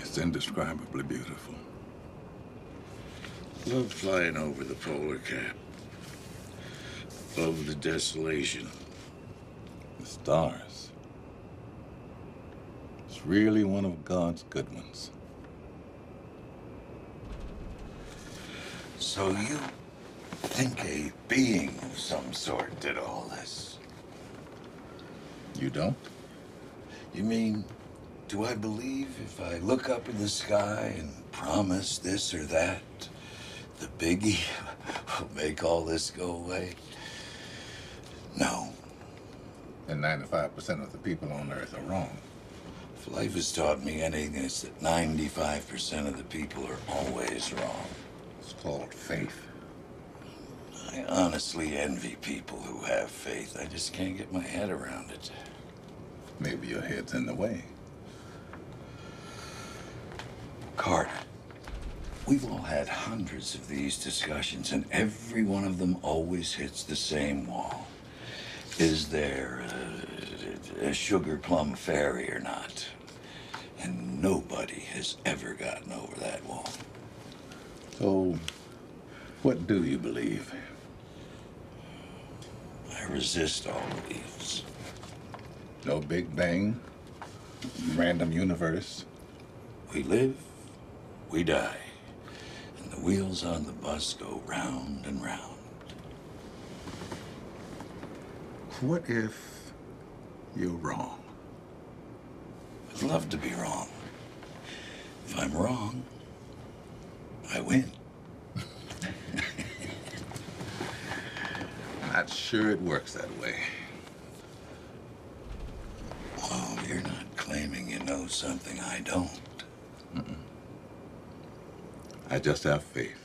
It's indescribably beautiful. Love flying over the polar cap. Above the desolation. The stars. It's really one of God's good ones. So you think a being of some sort did all this? You don't? You mean, do I believe if I look up in the sky and promise this or that, the biggie will make all this go away? No. And 95% of the people on Earth are wrong. If life has taught me anything, it's that 95% of the people are always wrong. It's called faith. I honestly envy people who have faith. I just can't get my head around it. Maybe your head's in the way. Carter, we've all had hundreds of these discussions, and every one of them always hits the same wall. Is there a sugar plum fairy or not? And nobody has ever gotten over that wall. So, what do you believe? I resist all beliefs. No Big Bang? Random universe? We live, we die, and the wheels on the bus go round and round. What if you're wrong? I'd love to be wrong. If I'm wrong, I win. Not sure it works that way. Oh, you're not claiming you know something I don't. I just have faith.